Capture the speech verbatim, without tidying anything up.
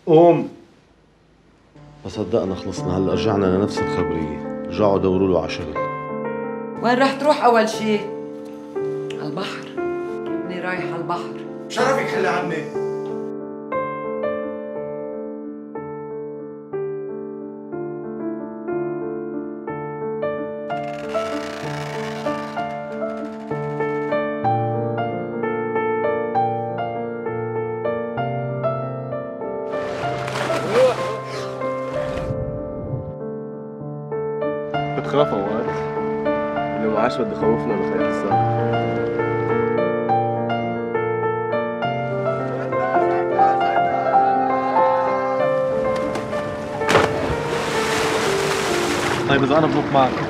قوم. ما صدقنا خلصنا، هلا رجعنا لنفس الخبرية، رجعوا دوروا له على شغل. وين رح تروح أول شي؟ على البحر. ابني رايح على البحر. شرفك خلي عمي. بتخاف اوقات انه ما عادش بده يخوفنا ولا خير حسان. طيب اذا انا بروح معك